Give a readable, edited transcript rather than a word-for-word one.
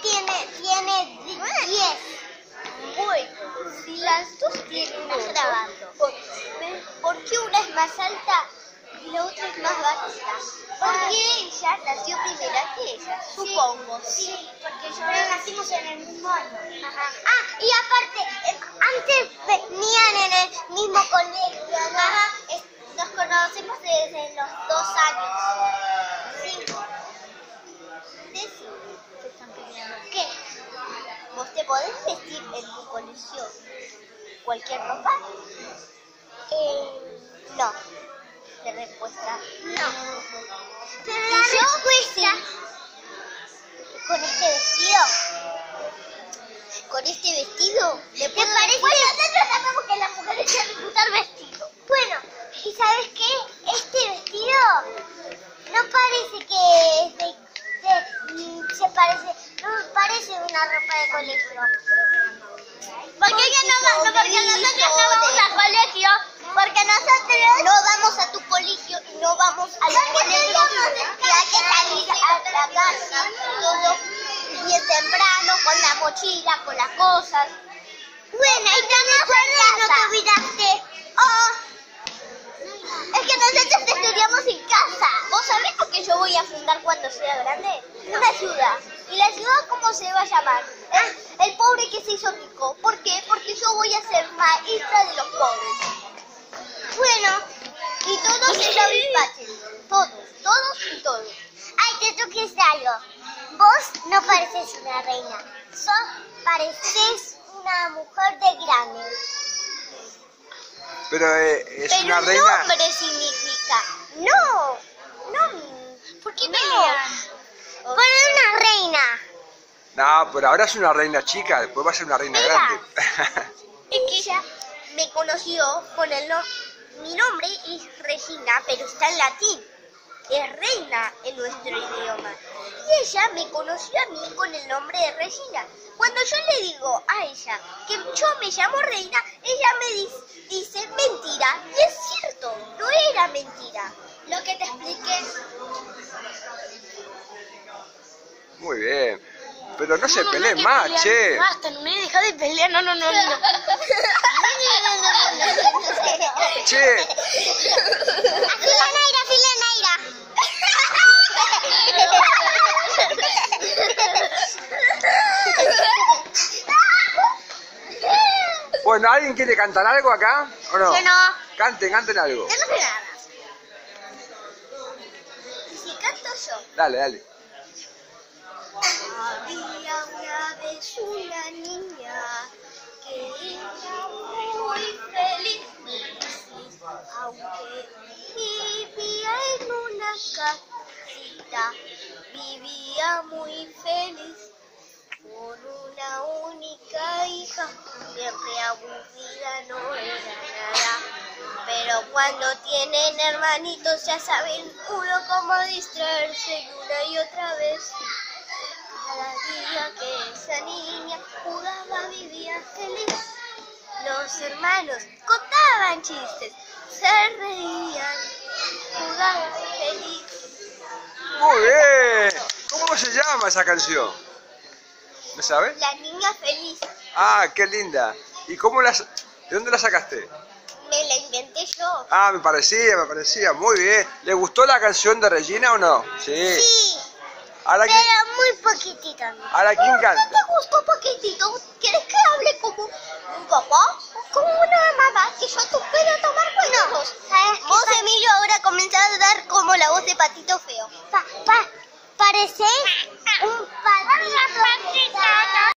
tiene 10. Bueno, si las dos tienen 8, ¿por qué una es más alta y la otra es más bajita? Porque ella nació primera que ella, supongo. Sí, porque nosotros nacimos en el mismo año. Ajá. Ah, y aparte, antes venían en el mismo colegio, ¿no? Ajá, nos conocemos desde los 2 años. Sí. ¿Qué están pidiendo? ¿Qué? ¿Vos te podés vestir en tu colegio cualquier ropa? No. De respuesta. No. Pero la respuesta con este vestido. ¿Con este vestido? ¿Te parece? Bueno, nosotros sabemos que las mujeres deben usar vestido. Bueno, ¿y sabes qué? Este vestido no parece que es no parece una ropa de colegio. Porque nosotros no vamos al colegio. Porque nosotros no vamos a tu colegio y no vamos al colegio. Y hay que salir a la casa todo bien temprano con la mochila, con las cosas. Bueno, y también no te olvidaste. Es que nosotros estudiamos en casa. ¿Vos sabés lo que yo voy a fundar cuando sea grande? Una ciudad. ¿Y la ciudad cómo se va a llamar? El pobre que se hizo rico. ¿Por qué? Porque yo voy a ser maestra de los pobres. Bueno, Y todos se lo despachen. Todos y todos. ay, te toques algo. Vos no pareces una reina. Pareces una mujer de grande. Pero es Pero una el reina. nombre significa. No, ¿Por qué no. pelean? Pero una reina. No, pero ahora es una reina chica, después va a ser una reina Mira. grande. Es que ella me conoció con el nombre. Mi nombre es Regina, pero está en latín. Es reina en nuestro idioma. Y ella me conoció a mí con el nombre de Regina. Cuando yo le digo a ella que yo me llamo Reina, ella me dice mentira. Y es cierto, no era mentira. Lo que te expliqué. Muy bien. Pero no se peleen más, che. Basta, no me deja de pelear, no. Che. Así la Naira. Bueno, ¿alguien quiere cantar algo acá? ¿O no? Yo no. Canten algo. Yo no sé nada. ¿Y si canto yo? Dale. Había una vez una niña que era muy feliz, aunque vivía en una casita, vivía muy feliz con una única hija, siempre aburrida no era nada, pero cuando tienen hermanitos ya saben uno cómo distraerse una y otra vez. Cada día que esa niña jugaba vivía feliz. Los hermanos contaban chistes, se reían, jugaban feliz. Muy bien. ¿Cómo se llama esa canción? ¿Me sabes? La niña feliz. Ah, qué linda. ¿Y de dónde la sacaste? Me la inventé yo. Ah, me parecía. Muy bien. ¿Le gustó la canción de Regina o no? Sí. Sí, Ahora, pero muy poquitito. ahora ¿quién ¿No canta? te gustó poquitito? ¿Quieres que hable como un papá? Como una mamá, que yo te puedo tomar cuidados. ¿Sabes qué Vos, Emilio, ahora comenzás a dar como la voz de Patito Feo. pareces un